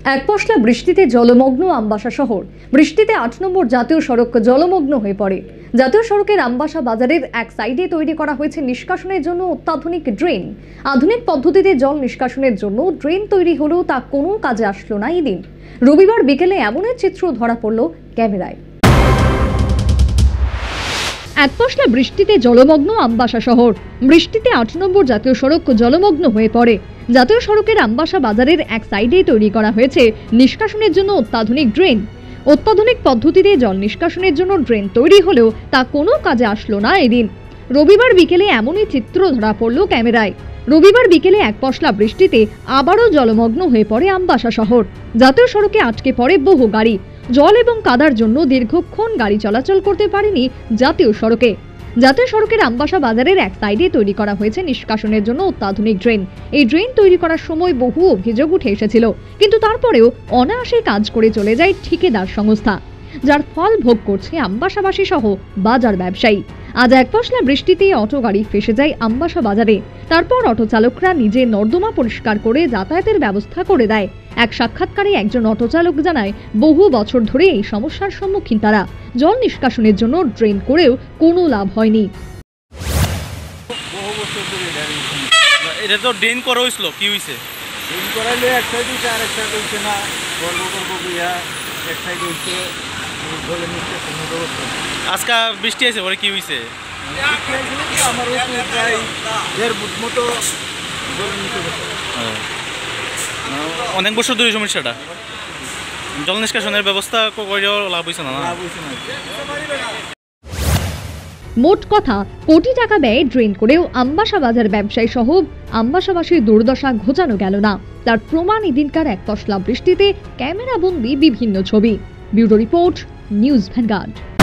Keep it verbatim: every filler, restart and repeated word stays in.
এক পশলা বৃষ্টিতে জলমগ্ন আমবাসা শহর। বৃষ্টিতে আট নম্বর জাতীয় সড়ক জলমগ্ন হয়ে পড়ে। জাতীয় সড়কের আমবাসা বাজারের এক সাইডে তৈরি করা হয়েছে নিষ্কাশনের জন্য অত্যাধুনিক ড্রেন। আধুনিক পদ্ধতিতে জল নিষ্কাশনের জন্য ড্রেন তৈরি হলেও তা কোনো কাজে আসলো না এদিন। রবিবার বিকেলে এমন এক চিত্র ধরা পড়ল ক্যামেরায়। এক পশলা বৃষ্টিতে জলমগ্ন আমবাসা শহর। বৃষ্টিতে আট নম্বর জাতীয় সড়ক জলমগ্ন হয়ে পড়ে। জাতীয় সড়কের আমবাসা বাজারের এক সাইডে তৈরি করা হয়েছে নিষ্কাশনের জন্য অত্যাধুনিক ড্রেন। অত্যাধুনিক পদ্ধতিতে জল নিষ্কাশনের জন্য ড্রেন তৈরি হলেও তা কোনো কাজে আসলো না এদিন। রবিবার বিকেলে এমনই চিত্র ধরা পড়ল ক্যামেরায়। রবিবার বিকেলে এক পশলা বৃষ্টিতে আবারও জলমগ্ন হয়ে পড়ে আমবাসা শহর। জাতীয় সড়কে আটকে পড়ে বহু গাড়ি। জল এবং কাদার জন্য দীর্ঘক্ষণ গাড়ি চলাচল করতে পারেনি জাতীয় সড়কে। জাতীয় সড়কের আমবাসা বাজারের এক সাইডে তৈরি করা হয়েছে নিষ্কাশনের জন্য অত্যাধুনিক ড্রেন। এই ড্রেন তৈরি করার সময় বহু অভিযোগ উঠে এসেছিল, কিন্তু তারপরেও অনায়াসে কাজ করে চলে যায় ঠিকাদার সংস্থা, যার ফল ভোগ করছে আমবাসাবাসী সহ বাজার ব্যবসায়ী। আজ এক পশলা বৃষ্টিতে অটো গাড়ি ফেসে যায় আমবাসা বাজারে। তারপর অটো চালকরা নিজে নর্দমা পরিষ্কার করে যাতায়াতের ব্যবস্থা করে দেয়। এক সাক্ষাৎকারে একজন অটো চালক জানায়, বহু বছর ধরে এই সমস্যার সম্মুখীন তারা। জল নিষ্কাশনের জন্য ড্রেন করেও কোনো লাভ হয়নি। এটা তো ড্রেন করা হয়েছিল, কি হয়েছে? ড্রেন করাইলে এক সাইড হয়েছে, আর এক সাইড হয়েছে না। গর্ব করবো বুঝা এক সাইড হয়েছে। আজকে বৃষ্টি আছে, পরে কি হয়েছে? আমার প্রায় দেড় ফুট মতো অনেক বছর ধরে সমস্যাটা। জল নিষ্কাশনের ব্যবস্থা করে লাভ হয়েছে না। মোট কথা, কোটি টাকা ব্যয়ে ড্রেন করেও আমবাসা বাজার ব্যবসায়ী সহ আমবাসাবাসীর দুর্দশা ঘোচানো গেল না। তার প্রমাণ এদিনকার এক পশলা বৃষ্টিতে ক্যামেরাবন্দি বিভিন্ন ছবি। Bureau report, news vanguard.